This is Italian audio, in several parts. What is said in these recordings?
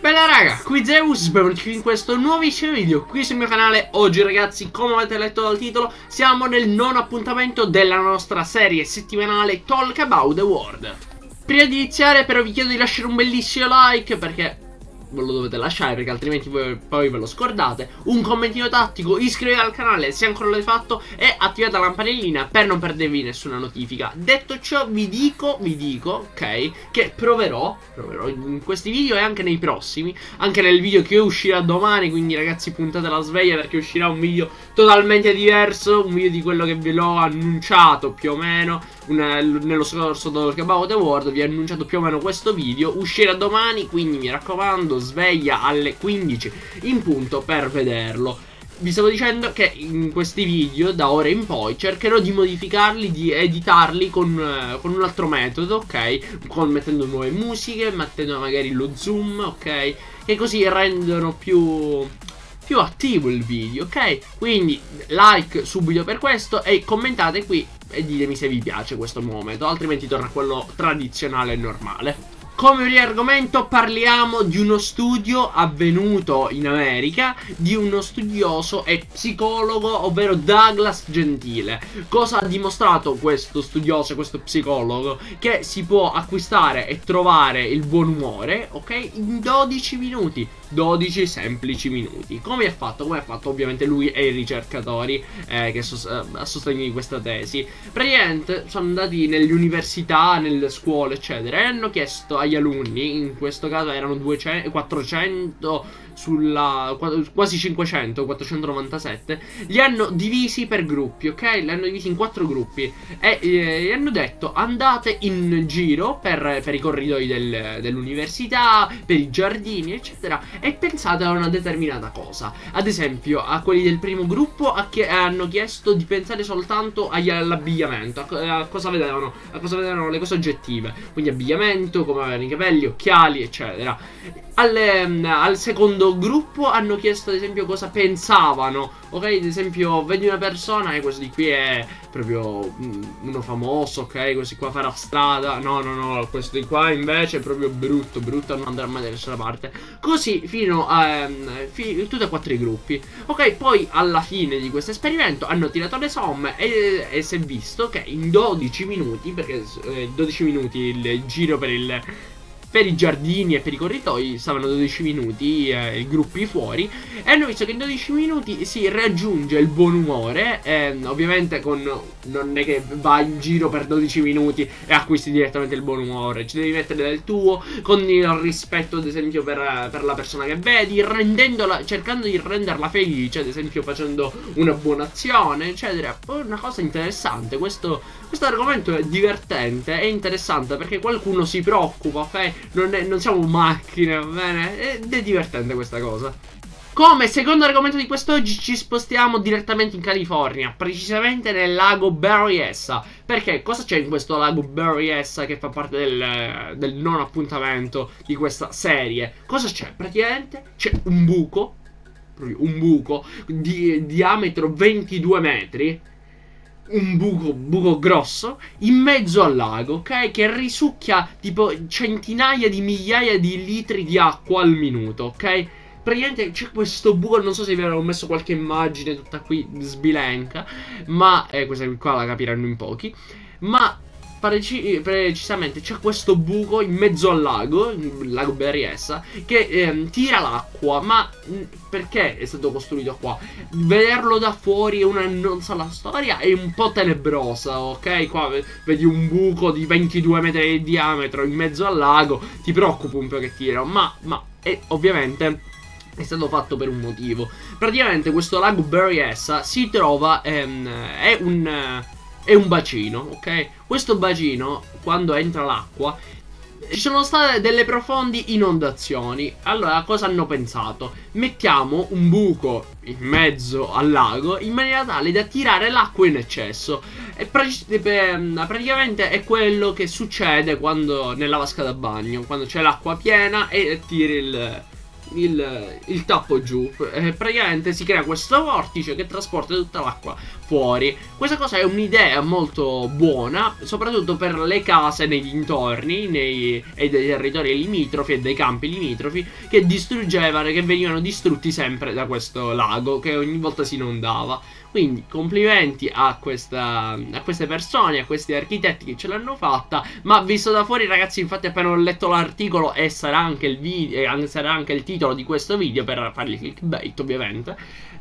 Bella raga, qui Zeus, benvenuti in questo nuovissimo video qui sul mio canale. Oggi ragazzi, come avete letto dal titolo, siamo nel nono appuntamento della nostra serie settimanale Talk About the World. Prima di iniziare però vi chiedo di lasciare un bellissimo like, perché ve lo dovete lasciare, perché altrimenti poi ve lo scordate. Un commentino tattico, iscrivetevi al canale se ancora non l'avete fatto e attivate la campanellina per non perdervi nessuna notifica. Detto ciò vi dico, ok, che proverò in questi video e anche nei prossimi, anche nel video che uscirà domani. Quindi ragazzi, puntate la sveglia perché uscirà un video totalmente diverso, un video di quello che ve l'ho annunciato più o meno nello scorso Talk About the World. Vi ho annunciato più o meno questo video, uscirà domani, quindi mi raccomando, sveglia alle 15 in punto per vederlo. Vi stavo dicendo che in questi video da ora in poi cercherò di modificarli, di editarli con un altro metodo, ok? Mettendo nuove musiche, mettendo magari lo zoom, ok? E così rendono più attivo il video, ok? Quindi like subito per questo e commentate qui e ditemi se vi piace questo nuovo metodo, altrimenti torna a quello tradizionale e normale. Come primo argomento parliamo di uno studio avvenuto in America, di uno studioso e psicologo, ovvero Douglas Gentile. Cosa ha dimostrato questo studioso e questo psicologo? Che si può acquistare e trovare il buon umore, ok? In 12 minuti. 12 semplici minuti. Come ha fatto? Come ha fatto ovviamente lui e i ricercatori che a sostegno di questa tesi. Praticamente sono andati nelle università, nelle scuole eccetera, e hanno chiesto agli alunni, in questo caso erano 400 quasi 500, 497, li hanno divisi per gruppi, ok? Li hanno divisi in 4 gruppi e gli hanno detto: andate in giro per i corridoi dell'università, per i giardini eccetera, e pensate a una determinata cosa. Ad esempio a quelli del primo gruppo hanno chiesto di pensare soltanto all'abbigliamento, a cosa vedevano, le cose oggettive, quindi abbigliamento, come avevano i capelli, occhiali eccetera. Al secondo gruppo hanno chiesto ad esempio cosa pensavano, ok? Ad esempio vedi una persona e questo di qui è proprio uno famoso, ok? Questo qua farà strada, no, questo di qua invece è proprio brutto, non andrà mai da nessuna parte. Così fino a tutti e 4 i gruppi, ok? Poi alla fine di questo esperimento hanno tirato le somme e si è visto che in 12 minuti, perché 12 minuti il giro per i giardini e per i corridoi stavano 12 minuti i gruppi fuori, e hanno visto che in 12 minuti si raggiunge il buon umore. Ovviamente non è che vai in giro per 12 minuti e acquisti direttamente il buon umore, ci devi mettere del tuo, con il rispetto ad esempio per la persona che vedi, cercando di renderla felice, ad esempio facendo una buona azione eccetera. Poi una cosa interessante, questo argomento è divertente, è interessante perché qualcuno si preoccupa, ok? Non siamo macchine, va bene? Ed è divertente questa cosa. Come secondo argomento di quest'oggi ci spostiamo direttamente in California, precisamente nel lago Berryessa. Perché cosa c'è in questo lago Berryessa che fa parte del nono appuntamento di questa serie? Cosa c'è? Praticamente c'è un buco di diametro 22 metri. Un buco grosso in mezzo al lago, ok? Che risucchia tipo centinaia di migliaia di litri di acqua al minuto, ok? Praticamente c'è questo buco, non so se vi avevo messo qualche immagine tutta qui sbilenca, ma questa qua la capiranno in pochi. Ma precisamente c'è questo buco in mezzo al lago, il lago Berryessa, che tira l'acqua. Ma perché è stato costruito qua? Vederlo da fuori non sa la storia, è un po' tenebrosa, ok? Qua vedi un buco di 22 metri di diametro in mezzo al lago, ti preoccupa un pochettino, ma ovviamente è stato fatto per un motivo. Praticamente questo lago Berryessa si trova, è un bacino, ok? Questo bacino, quando entra l'acqua, ci sono state delle profonde inondazioni. Allora cosa hanno pensato? Mettiamo un buco in mezzo al lago in maniera tale da tirare l'acqua in eccesso. E praticamente è quello che succede quando nella vasca da bagno, quando c'è l'acqua piena e tiri il tappo giù. Praticamente si crea questo vortice che trasporta tutta l'acqua fuori. Questa cosa è un'idea molto buona, soprattutto per le case nei dintorni e dei territori limitrofi e dei campi limitrofi che distruggevano, che venivano distrutti sempre da questo lago che ogni volta si inondava. Quindi complimenti a queste persone, a questi architetti che ce l'hanno fatta. Ma visto da fuori, ragazzi, infatti appena ho letto l'articolo, e sarà anche il video, sarà anche il titolo di questo video per fargli clickbait, ovviamente.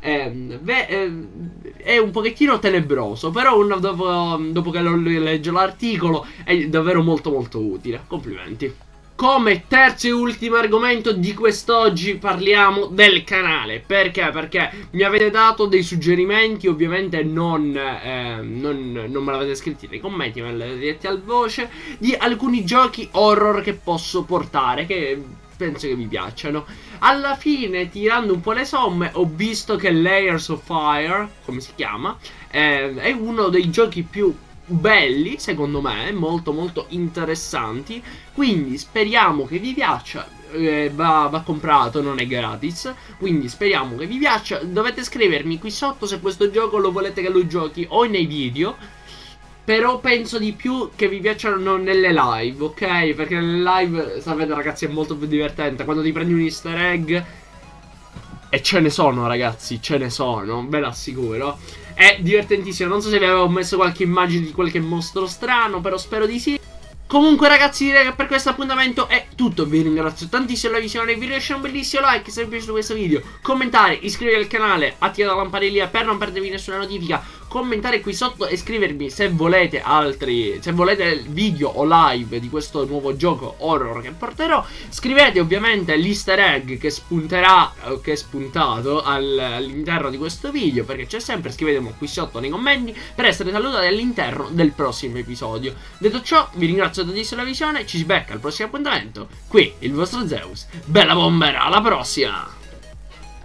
È un pochettino tenebroso, però uno dopo che leggo l'articolo è davvero molto molto utile. Complimenti. Come terzo e ultimo argomento di quest'oggi parliamo del canale. Perché? Perché mi avete dato dei suggerimenti, ovviamente non me l'avete scritto nei commenti, me l'avete detti al voce, di alcuni giochi horror che posso portare, che penso che vi piacciono. Alla fine, tirando un po' le somme, ho visto che Layers of Fire, come si chiama, è uno dei giochi più belli, secondo me, molto molto interessanti. Quindi speriamo che vi piaccia. Va comprato, non è gratis. Quindi speriamo che vi piaccia. Dovete scrivermi qui sotto se questo gioco lo volete che lo giochi o nei video. Però penso di più che vi piacciono nelle live, ok? Perché nelle live, sapete ragazzi, è molto più divertente quando ti prendi un easter egg. E ce ne sono, ragazzi, ce ne sono, ve l'assicuro. È divertentissimo. Non so se vi avevo messo qualche immagine di qualche mostro strano, però spero di sì. Comunque ragazzi, direi che per questo appuntamento è tutto. Vi ringrazio tantissimo per la visione. Vi lascio un bellissimo like se vi è piaciuto questo video, commentare, iscrivervi al canale, attivare la lampadellina per non perdervi nessuna notifica, commentare qui sotto e scrivermi se volete video o live di questo nuovo gioco horror che porterò. Scrivete ovviamente l'easter egg che spunterà, che è spuntato all'interno di questo video, perché c'è sempre. Scrivetelo qui sotto nei commenti per essere salutati all'interno del prossimo episodio. Detto ciò, vi ringrazio tantissimo per la visione. Ci si becca al prossimo appuntamento. Qui il vostro Zeus. Bella bombera, alla prossima!